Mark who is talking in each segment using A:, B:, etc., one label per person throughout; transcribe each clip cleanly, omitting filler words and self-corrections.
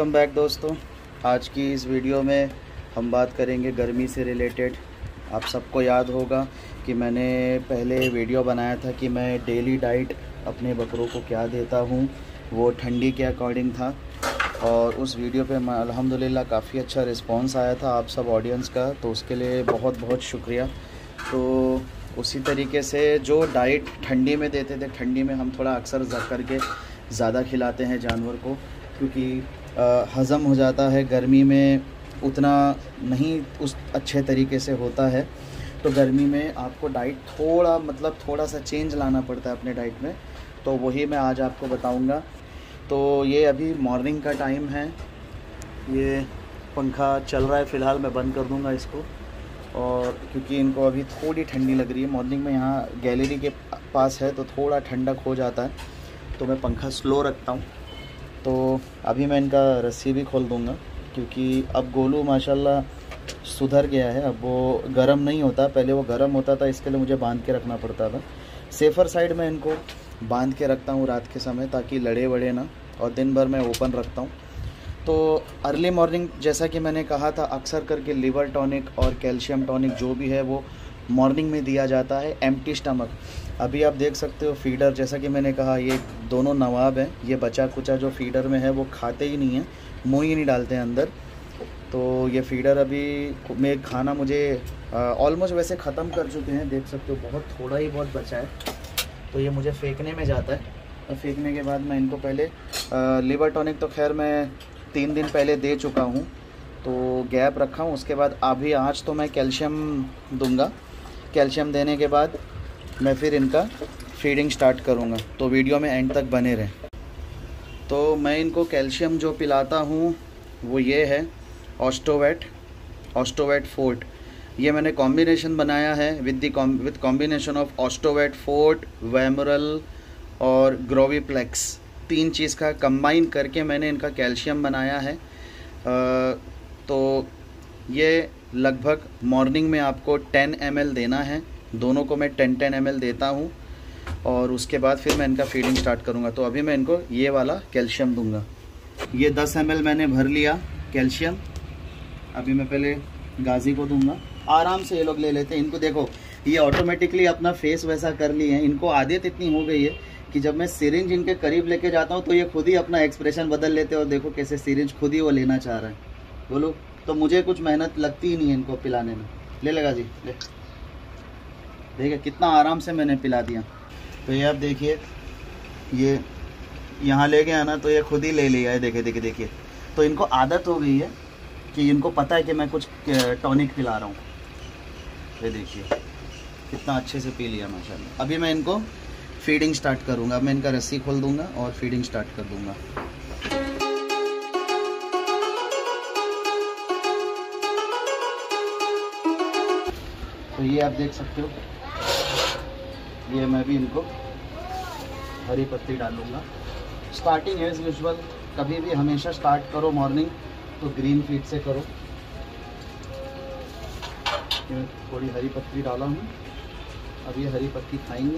A: Welcome back दोस्तों। आज की इस वीडियो में हम बात करेंगे गर्मी से रिलेटेड। आप सबको याद होगा कि मैंने पहले वीडियो बनाया था कि मैं डेली डाइट अपने बकरों को क्या देता हूँ, वो ठंडी के अकॉर्डिंग था। और उस वीडियो पे अल्हम्दुलिल्लाह काफ़ी अच्छा रिस्पांस आया था आप सब ऑडियंस का, तो उसके लिए बहुत बहुत शुक्रिया। तो उसी तरीके से जो डाइट ठंडी में देते थे, ठंडी में हम थोड़ा अक्सर करके ज़्यादा खिलाते हैं जानवर को, क्योंकि हज़म हो जाता है। गर्मी में उतना नहीं उस अच्छे तरीके से होता है, तो गर्मी में आपको डाइट थोड़ा सा चेंज लाना पड़ता है अपने डाइट में। तो वही मैं आज आपको बताऊंगा। तो ये अभी मॉर्निंग का टाइम है, ये पंखा चल रहा है फ़िलहाल, मैं बंद कर दूंगा इसको। और क्योंकि इनको अभी थोड़ी ठंडी लग रही है, मॉर्निंग में यहाँ गैलरी के पास है तो थोड़ा ठंडक हो जाता है, तो मैं पंखा स्लो रखता हूँ। तो अभी मैं इनका रस्सी भी खोल दूँगा, क्योंकि अब गोलू माशाल्लाह सुधर गया है। अब वो गर्म नहीं होता, पहले वो गर्म होता था, इसके लिए मुझे बांध के रखना पड़ता था। सेफ़र साइड में इनको बांध के रखता हूँ रात के समय, ताकि लड़े वड़े ना, और दिन भर मैं ओपन रखता हूँ। तो अर्ली मॉर्निंग जैसा कि मैंने कहा था, अक्सर करके लिवर टॉनिक और कैल्शियम टॉनिक जो भी है वो मॉर्निंग में दिया जाता है एम्प्टी स्टमक। अभी आप देख सकते हो फीडर, जैसा कि मैंने कहा, ये दोनों नवाब हैं। ये बचा कुचा जो फीडर में है वो खाते ही नहीं हैं, मुँह ही नहीं डालते हैं अंदर। तो ये फीडर अभी में खाना मुझे ऑलमोस्ट वैसे ख़त्म कर चुके हैं, देख सकते हो बहुत थोड़ा ही बहुत बचा है। तो ये मुझे फेंकने में जाता है, और फेंकने के बाद मैं इनको पहले लिवर टॉनिक तो खैर मैं 3 दिन पहले दे चुका हूँ, तो गैप रखा हूँ। उसके बाद अभी आज तो मैं कैल्शियम दूंगा। कैल्शियम देने के बाद मैं फिर इनका फीडिंग स्टार्ट करूँगा, तो वीडियो में एंड तक बने रहें। तो मैं इनको कैल्शियम जो पिलाता हूँ वो ये है ऑस्टोवेट फोर्ट। ये मैंने कॉम्बिनेशन बनाया है with combination of Ostovet Forte, Vimeral और ग्रोवीप्लेक्स। 3 चीज़ का कंबाइन करके मैंने इनका कैल्शियम बनाया है। तो ये लगभग मॉर्निंग में आपको 10 ml देना है। दोनों को मैं 10 ml देता हूँ, और उसके बाद फिर मैं इनका फीडिंग स्टार्ट करूँगा। तो अभी मैं इनको ये वाला कैल्शियम दूंगा। ये 10 ml मैंने भर लिया कैल्शियम। अभी मैं पहले गाजी को दूंगा। आराम से ये लोग ले लेते हैं। इनको देखो, ये ऑटोमेटिकली अपना फेस वैसा कर लिए हैं। इनको आदत इतनी हो गई है कि जब मैं सिरिंज इनके करीब लेके जाता हूँ तो ये खुद ही अपना एक्सप्रेशन बदल लेते हैं। और देखो कैसे सिरिंज खुद ही वो लेना चाह रहा है। बोलो, तो मुझे कुछ मेहनत लगती ही नहीं है इनको पिलाने में। ले लेगा जी, ले। देखिए कितना आराम से मैंने पिला दिया। तो ये आप देखिए, ये यहाँ ले गया ना, तो ये खुद ही ले लिया है। देखिए। तो इनको आदत हो गई है कि इनको पता है कि मैं कुछ टॉनिक पिला रहा हूँ। ये देखिए कितना अच्छे से पी लिया माशाल्लाह। अभी मैं इनको फीडिंग स्टार्ट करूँगा। मैं इनका रस्सी खोल दूँगा और फीडिंग स्टार्ट कर दूँगा। तो ये आप देख सकते हो, ये मैं भी इनको हरी पत्ती डालूँगा। स्टार्टिंग एज यूजुअल, कभी भी हमेशा स्टार्ट करो मॉर्निंग तो ग्रीन फीड से करो। थोड़ी हरी पत्ती डाला हूँ, अब ये हरी पत्ती खाएंगे।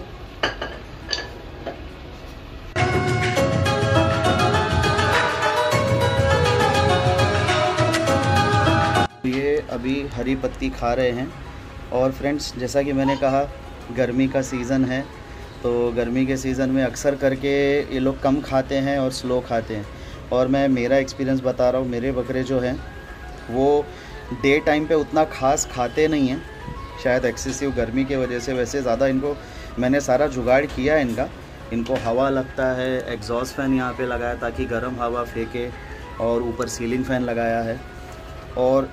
A: ये अभी हरी पत्ती खा रहे हैं। और फ्रेंड्स, जैसा कि मैंने कहा, गर्मी का सीज़न है, तो गर्मी के सीज़न में अक्सर करके ये लोग कम खाते हैं और स्लो खाते हैं। और मैं मेरा एक्सपीरियंस बता रहा हूँ, मेरे बकरे जो हैं वो डे टाइम पे उतना खास खाते नहीं हैं, शायद एक्सेसिव गर्मी की वजह से। वैसे ज़्यादा इनको मैंने सारा जुगाड़ किया है इनको हवा लगता है, एग्जॉस्ट फ़ैन यहाँ पे लगाया ताकि गर्म हवा फेंके, और ऊपर सीलिंग फ़ैन लगाया है। और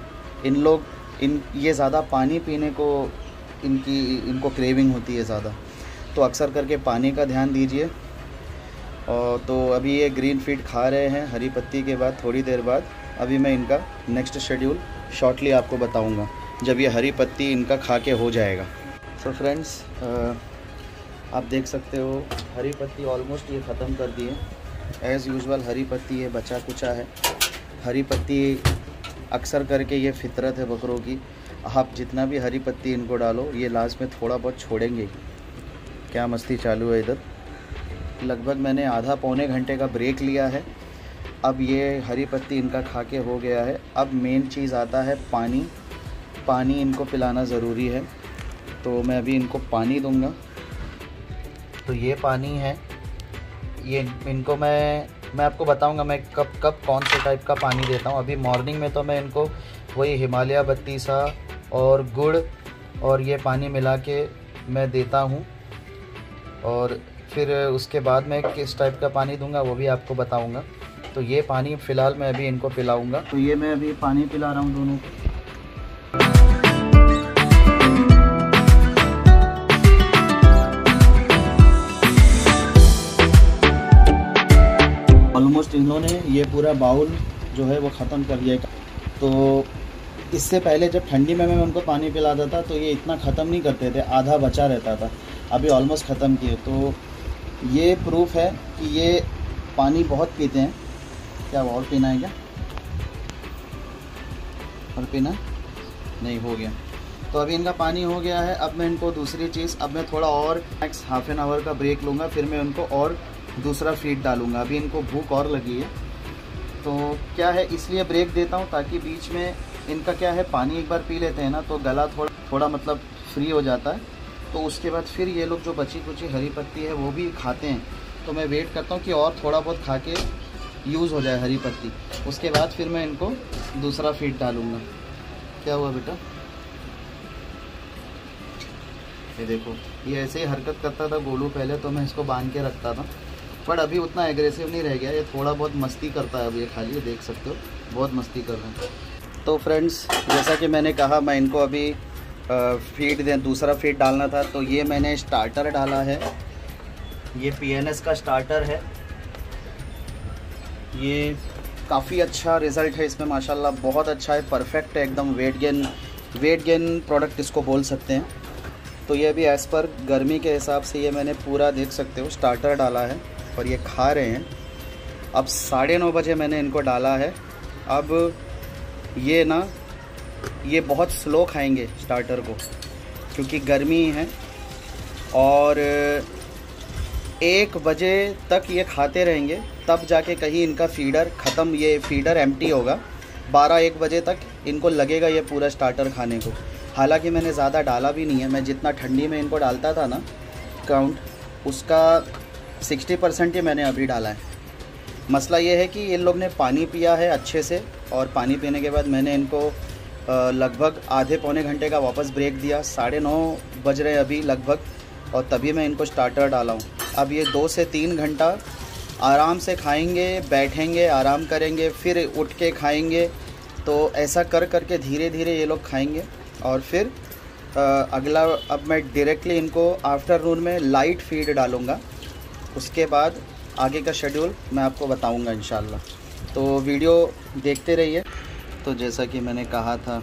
A: ये ज़्यादा पानी पीने को इनको क्रेविंग होती है ज़्यादा, तो अक्सर करके पानी का ध्यान दीजिए। और तो अभी ये ग्रीन फीड खा रहे हैं हरी पत्ती के बाद थोड़ी देर बाद। अभी मैं इनका नेक्स्ट शेड्यूल शॉर्टली आपको बताऊंगा, जब ये हरी पत्ती इनका खा के हो जाएगा। सो फ्रेंड्स, आप देख सकते हो हरी पत्ती ऑलमोस्ट ये ख़त्म कर दी है। एज़ यूजुअल हरी पत्ती ये बचा कुचा है। हरी पत्ती अक्सर करके ये फितरत है बकरों की, आप जितना भी हरी पत्ती इनको डालो ये लास्ट में थोड़ा बहुत छोड़ेंगे। क्या मस्ती चालू है इधर। लगभग मैंने आधा पौने घंटे का ब्रेक लिया है। अब ये हरी पत्ती इनका खा के हो गया है। अब मेन चीज़ आता है पानी। पानी इनको पिलाना ज़रूरी है, तो मैं अभी इनको पानी दूंगा। तो ये पानी है, ये इनको मैं आपको बताऊंगा मैं कब कौन से टाइप का पानी देता हूँ। अभी मॉर्निंग में तो मैं इनको वही हिमालय बत्तीसा और गुड़ और ये पानी मिला के मैं देता हूँ, और फिर उसके बाद मैं किस टाइप का पानी दूंगा वो भी आपको बताऊंगा। तो ये पानी फ़िलहाल मैं अभी इनको पिलाऊंगा। तो ये मैं अभी पानी पिला रहा हूँ दोनों को। ऑलमोस्ट इन्होंने ये पूरा बाउल जो है वो ख़त्म कर दिया। तो इससे पहले जब ठंडी में मैं उनको पानी पिलाता था तो ये इतना ख़त्म नहीं करते थे, आधा बचा रहता था। अभी ऑलमोस्ट ख़त्म किए। तो ये प्रूफ है कि ये पानी बहुत पीते हैं। क्या और पीना है क्या? और पीना नहीं, हो गया। तो अभी इनका पानी हो गया है। अब मैं इनको दूसरी चीज़, अब मैं थोड़ा और नेक्स्ट हाफ एन आवर का ब्रेक लूँगा, फिर मैं उनको और दूसरा फीड डालूँगा। अभी इनको भूख और लगी है, तो क्या है इसलिए ब्रेक देता हूँ ताकि बीच में इनका क्या है पानी एक बार पी लेते हैं ना तो गला थोड़ा मतलब फ्री हो जाता है। तो उसके बाद फिर ये लोग जो बची कुची हरी पत्ती है वो भी खाते हैं। तो मैं वेट करता हूँ कि और थोड़ा बहुत खा के यूज़ हो जाए हरी पत्ती, उसके बाद फिर मैं इनको दूसरा फीड डालूँगा। क्या हुआ बेटा? ये देखो, ये ऐसे ही हरकत करता था गोलू पहले, तो मैं इसको बांध के रखता था, बट अभी उतना एग्रेसिव नहीं रह गया। ये थोड़ा बहुत मस्ती करता है। अब ये खाली देख सकते हो बहुत मस्ती कर रहे हैं। तो फ्रेंड्स, जैसा कि मैंने कहा मैं इनको अभी दूसरा फीड डालना था। तो ये मैंने स्टार्टर डाला है, ये PNS का स्टार्टर है। ये काफ़ी अच्छा रिज़ल्ट है इसमें माशाल्लाह, बहुत अच्छा है, परफेक्ट है एकदम। वेट गेन प्रोडक्ट इसको बोल सकते हैं। तो ये भी एज़ पर गर्मी के हिसाब से ये मैंने पूरा देख सकते हो स्टार्टर डाला है, और ये खा रहे हैं। अब 9:30 बजे मैंने इनको डाला है। अब ये बहुत स्लो खाएंगे स्टार्टर को, क्योंकि गर्मी है, और 1 बजे तक ये खाते रहेंगे, तब जाके कहीं इनका फीडर ख़त्म, ये फीडर एम्प्टी होगा। 12-1 बजे तक इनको लगेगा ये पूरा स्टार्टर खाने को। हालांकि मैंने ज़्यादा डाला भी नहीं है, मैं जितना ठंडी में इनको डालता था ना काउंट, उसका 60% ही मैंने अभी डाला है। मसला ये है कि इन लोग ने पानी पिया है अच्छे से, और पानी पीने के बाद मैंने इनको लगभग आधे पौने घंटे का वापस ब्रेक दिया। 9:30 बज रहे अभी लगभग, और तभी मैं इनको स्टार्टर डाला हूँ। अब ये 2 से 3 घंटा आराम से खाएंगे, बैठेंगे, आराम करेंगे, फिर उठ के खाएंगे। तो ऐसा करके धीरे धीरे ये लोग खाएंगे। और फिर अगला, अब मैं डायरेक्टली इनको आफ्टरनून में लाइट फीड डालूँगा। उसके बाद आगे का शेड्यूल मैं आपको बताऊंगा इंशाल्लाह। तो वीडियो देखते रहिए। तो जैसा कि मैंने कहा था,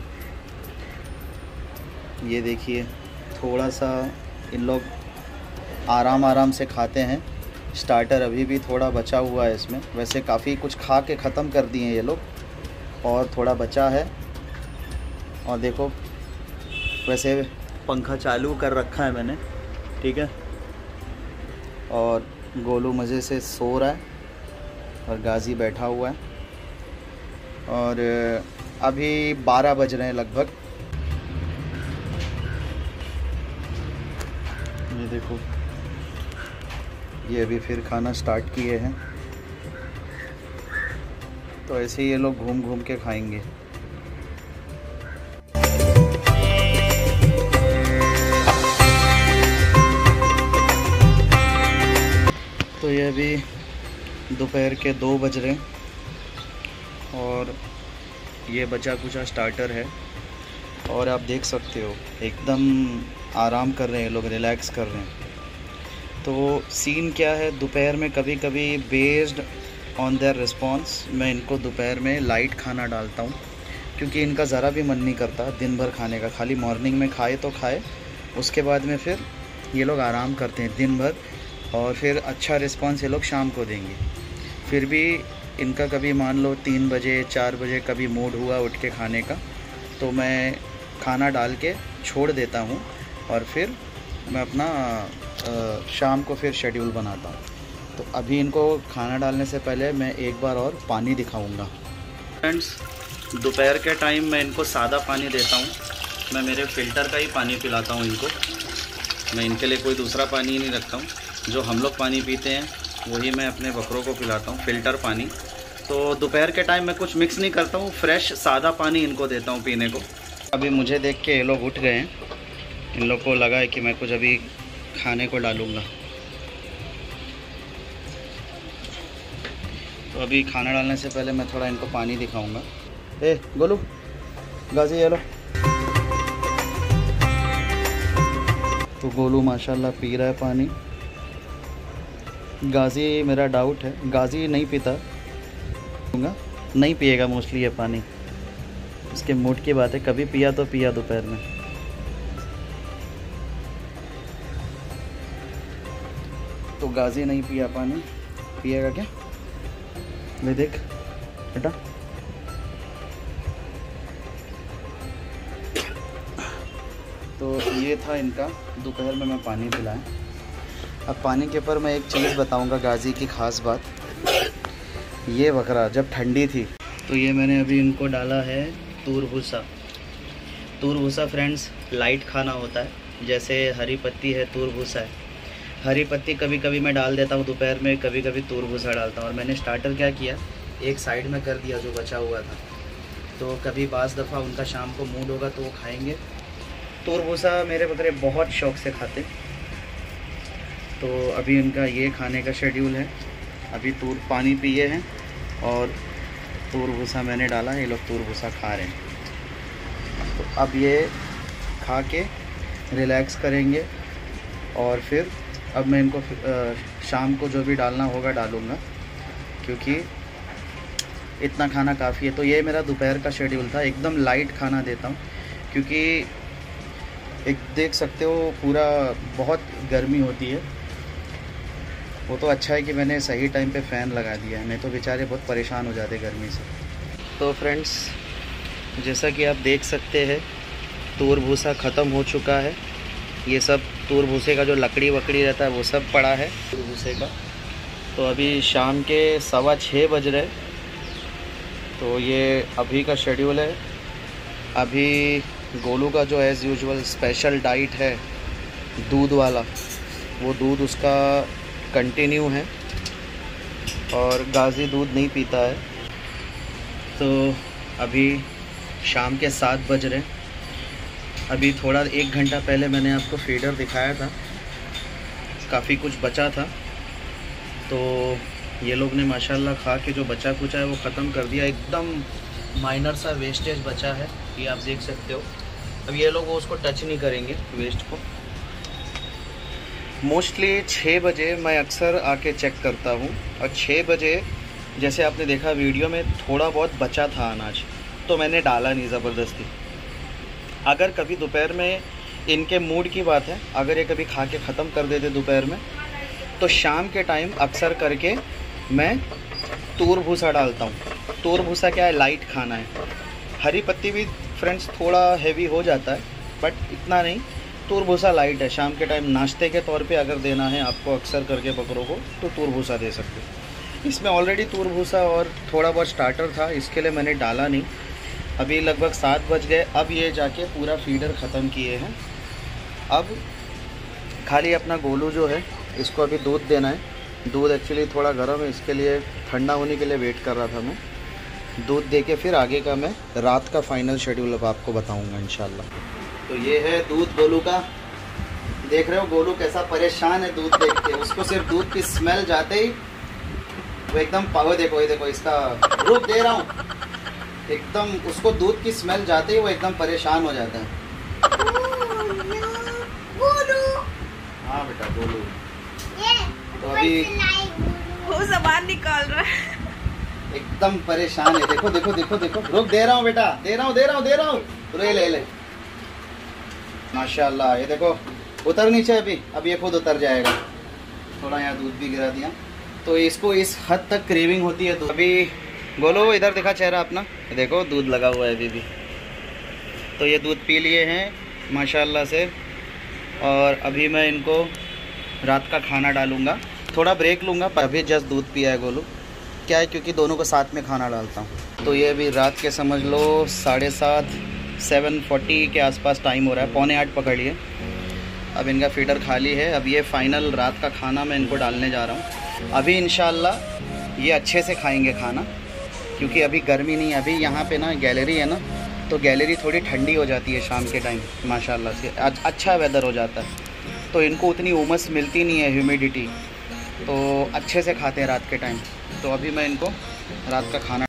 A: ये देखिए थोड़ा सा इन लोग आराम से खाते हैं। स्टार्टर अभी भी थोड़ा बचा हुआ है इसमें, वैसे काफ़ी कुछ खा के ख़त्म कर दिए हैं ये लोग, और थोड़ा बचा है। और देखो, वैसे पंखा चालू कर रखा है मैंने, ठीक है। और गोलू मज़े से सो रहा है, और गाजी बैठा हुआ है। और अभी 12 बज रहे हैं लगभग। ये देखो, ये अभी फिर खाना स्टार्ट किए हैं। तो ऐसे ही ये लोग घूम घूम के खाएंगे। तो ये अभी दोपहर के 2 बज रहे हैं, और ये बचा कुचा स्टार्टर है। और आप देख सकते हो एकदम आराम कर रहे हैं लोग, रिलैक्स कर रहे हैं। तो सीन क्या है, दोपहर में कभी कभी बेस्ड ऑन देयर रिस्पॉन्स मैं इनको दोपहर में लाइट खाना डालता हूँ, क्योंकि इनका ज़रा भी मन नहीं करता दिन भर खाने का। खाली मॉर्निंग में खाए तो खाए, उसके बाद में फिर ये लोग आराम करते हैं दिन भर, और फिर अच्छा रिस्पॉन्स ये लोग शाम को देंगे। फिर भी इनका कभी मान लो 3 बजे 4 बजे कभी मूड हुआ उठ के खाने का, तो मैं खाना डाल के छोड़ देता हूँ, और फिर मैं अपना शाम को फिर शेड्यूल बनाता हूँ। तो अभी इनको खाना डालने से पहले मैं एक बार और पानी दिखाऊंगा। फ्रेंड्स, दोपहर के टाइम मैं इनको सादा पानी देता हूँ। मैं मेरे फ़िल्टर का ही पानी पिलाता हूँ इनको। मैं इनके लिए कोई दूसरा पानी ही नहीं रखता हूँ। जो हम लोग पानी पीते हैं वही मैं अपने बकरों को पिलाता हूँ, फ़िल्टर पानी। तो दोपहर के टाइम मैं कुछ मिक्स नहीं करता हूँ, फ्रेश सादा पानी इनको देता हूँ पीने को। अभी मुझे देख के ये लोग उठ गए हैं। इन लोग को लगा है कि मैं कुछ अभी खाने को डालूँगा। तो अभी खाना डालने से पहले मैं थोड़ा इनको पानी दिखाऊँगा। ए गोलू, गाजी ये लो। तो गोलू माशाल्लाह पी रहा है पानी। गाजी मेरा डाउट है, गाजी नहीं पीता, नहीं पिएगा मोस्टली ये पानी। उसके मूड की बात है, कभी पिया तो पिया दोपहर में। तो गाजी नहीं पिया पानी, पिएगा क्या? ले देख बेटा। तो ये था इनका दोपहर में मैं पानी पिलाया। अब पानी के ऊपर मैं एक चीज़ बताऊंगा, गाजी की ख़ास बात। ये बकरा जब ठंडी थी तो ये मैंने अभी इनको डाला है तूर भूसा। तूर भूसा फ्रेंड्स लाइट खाना होता है, जैसे हरी पत्ती है तूर भूसा है। हरी पत्ती कभी कभी मैं डाल देता हूँ दोपहर में, कभी कभी तूर भूसा डालता हूँ। और मैंने स्टार्टर क्या किया, एक साइड में कर दिया जो बचा हुआ था। तो कभी बाज़ दफ़ा उनका शाम को मूड होगा तो वो खाएंगे। तूर भूसा मेरे बकरे बहुत शौक़ से खाते। तो अभी इनका ये खाने का शेड्यूल है। अभी तूर पानी पिए हैं और तूर भूसा मैंने डाला है, ये लोग तूर भूसा खा रहे हैं। तो अब ये खा के रिलैक्स करेंगे और फिर अब मैं इनको शाम को जो भी डालना होगा डालूँगा, क्योंकि इतना खाना काफ़ी है। तो ये मेरा दोपहर का शेड्यूल था। एकदम लाइट खाना देता हूँ क्योंकि एक देख सकते हो पूरा बहुत गर्मी होती है। वो तो अच्छा है कि मैंने सही टाइम पे फ़ैन लगा दिया है, नहीं तो बेचारे बहुत परेशान हो जाते गर्मी से। तो फ्रेंड्स, जैसा कि आप देख सकते हैं तूर भूसा ख़त्म हो चुका है। ये सब तूर भूसे का जो लकड़ी वकड़ी रहता है वो सब पड़ा है तूर भूसे का। तो अभी शाम के 6:15 बज रहे। तो ये अभी का शेड्यूल है। अभी गोलू का जो एज़ यूजुअल स्पेशल डाइट है दूध वाला, वो दूध उसका कंटिन्यू है और गाजी दूध नहीं पीता है। तो अभी शाम के 7 बज रहे। अभी थोड़ा 1 घंटा पहले मैंने आपको फीडर दिखाया था, काफ़ी कुछ बचा था। तो ये लोग ने माशाल्लाह खा के जो बचा कुचा है वो ख़त्म कर दिया। एकदम माइनर सा वेस्टेज बचा है, ये आप देख सकते हो। अब ये लोग उसको टच नहीं करेंगे वेस्ट को। मोस्टली 6 बजे मैं अक्सर आके चेक करता हूँ और 6 बजे जैसे आपने देखा वीडियो में थोड़ा बहुत बचा था अनाज, तो मैंने डाला नहीं ज़बरदस्ती। अगर कभी दोपहर में इनके मूड की बात है, अगर ये कभी खा के ख़त्म कर देते दोपहर में, तो शाम के टाइम अक्सर करके मैं तूर भूसा डालता हूँ। तूर भूसा क्या है, लाइट खाना है। हरी पत्ती भी फ्रेंड्स थोड़ा हैवी हो जाता है बट इतना नहीं। तूर भूसा लाइट है। शाम के टाइम नाश्ते के तौर पे अगर देना है आपको अक्सर करके बकरों को, तो तूर भूसा दे सकते हो। इसमें ऑलरेडी तूर भूसा और थोड़ा बहुत स्टार्टर था, इसके लिए मैंने डाला नहीं। अभी लगभग 7 बज गए। अब ये जाके पूरा फीडर ख़त्म किए हैं। अब खाली अपना गोलू जो है इसको अभी दूध देना है। दूध एक्चुअली थोड़ा गर्म है, इसके लिए ठंडा होने के लिए वेट कर रहा था मैं। दूध दे के फिर आगे का मैं रात का फाइनल शेड्यूल अब आपको बताऊँगा इंशाल्लाह। तो ये है दूध गोलू का। देख रहे हो गोलू कैसा परेशान है दूध देख के। उसको सिर्फ दूध की स्मेल जाते ही वो एकदम पावर, देखो ये देखो इसका रूप दे रहा हूँ। एकदम उसको दूध की स्मेल जाते ही वो एकदम परेशान हो जाता है। हाँ बेटा गोलू। तो अभी
B: वो ज़बान निकाल रहा है,
A: एकदम परेशान है। देखो देखो देखो देखो, रुक दे रहा हूँ बेटा, दे रहा हूँ दे रहा हूँ दे रहा हूँ। ले माशाल्लाह। ये देखो उतर नीचे, अभी ये खुद उतर जाएगा। थोड़ा यहाँ दूध भी गिरा दिया। तो इसको इस हद तक क्रेविंग होती है। तो अभी गोलू इधर दिखा चेहरा अपना, देखो दूध लगा हुआ है अभी भी। तो ये दूध पी लिए हैं माशाल्लाह से। और अभी मैं इनको रात का खाना डालूँगा। थोड़ा ब्रेक लूँगा। अभी जस्ट दूध पिया है गोलू, क्या है क्योंकि दोनों को साथ में खाना डालता हूँ। तो ये अभी रात के समझ लो 7:30 7:40 के आसपास टाइम हो रहा है, 7:45 पकड़िए। अब इनका फीडर खाली है। अब ये फाइनल रात का खाना मैं इनको डालने जा रहा हूँ। अभी इंशाल्लाह ये अच्छे से खाएंगे खाना, क्योंकि अभी गर्मी नहीं है। अभी यहाँ पे ना गैलरी है ना, तो गैलरी थोड़ी ठंडी हो जाती है शाम के टाइम माशाल्लाह से, अच्छा वेदर हो जाता है, तो इनको उतनी उमस मिलती नहीं है, ह्यूमिडिटी, तो अच्छे से खाते हैं रात के टाइम। तो अभी मैं इनको रात का खाना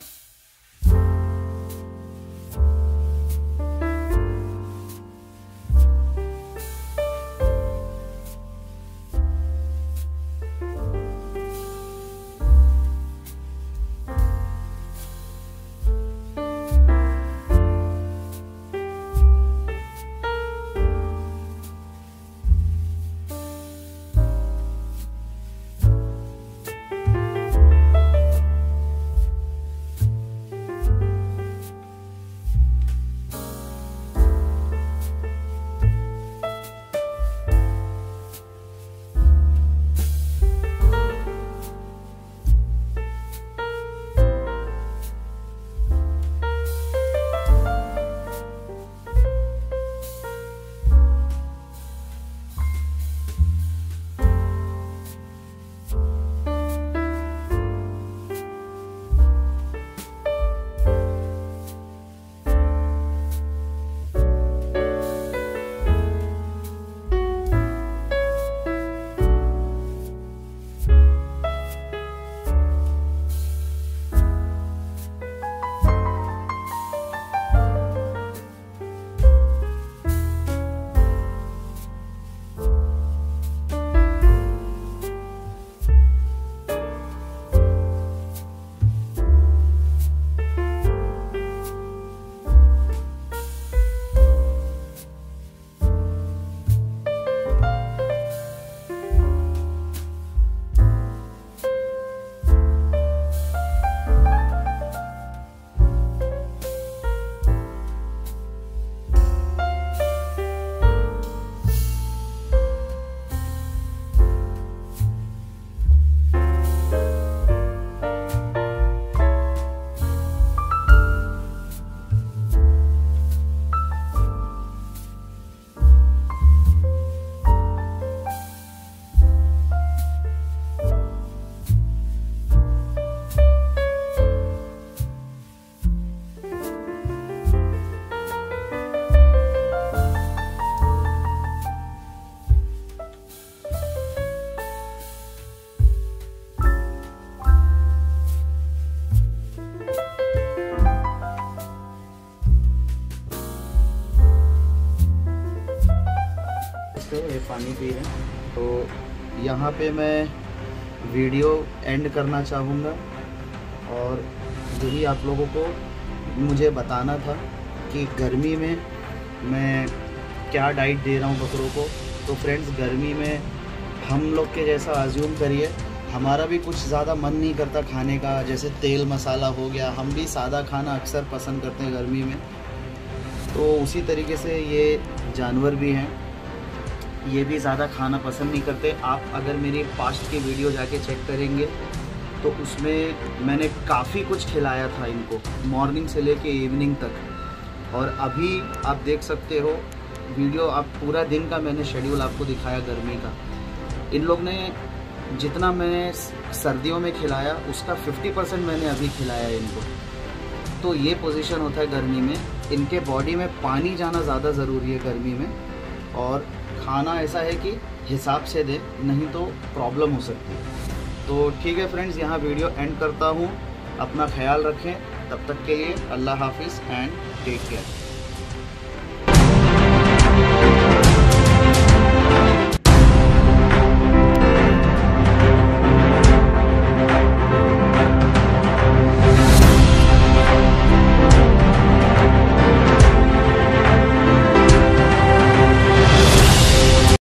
A: ये पानी पी रहे हैं। तो यहाँ पे मैं वीडियो एंड करना चाहूँगा, और यही आप लोगों को मुझे बताना था कि गर्मी में मैं क्या डाइट दे रहा हूँ बकरों को। तो फ्रेंड्स, गर्मी में हम लोग के जैसा अज्यूम करिए, हमारा भी कुछ ज़्यादा मन नहीं करता खाने का, जैसे तेल मसाला हो गया, हम भी सादा खाना अक्सर पसंद करते हैं गर्मी में। तो उसी तरीके से ये जानवर भी हैं, ये भी ज़्यादा खाना पसंद नहीं करते। आप अगर मेरी पास्ट की वीडियो जाके चेक करेंगे तो उसमें मैंने काफ़ी कुछ खिलाया था इनको, मॉर्निंग से लेके इवनिंग तक। और अभी आप देख सकते हो वीडियो, आप पूरा दिन का मैंने शेड्यूल आपको दिखाया गर्मी का। इन लोग ने जितना मैंने सर्दियों में खिलाया उसका 50% मैंने अभी खिलाया है इनको। तो ये पोजीशन होता है गर्मी में, इनके बॉडी में पानी जाना ज़्यादा ज़रूरी है गर्मी में, और खाना ऐसा है कि हिसाब से दें, नहीं तो प्रॉब्लम हो सकती है। तो ठीक है फ्रेंड्स, यहाँ वीडियो एंड करता हूँ। अपना ख्याल रखें, तब तक के लिए अल्लाह हाफिज़ एंड टेक केयर।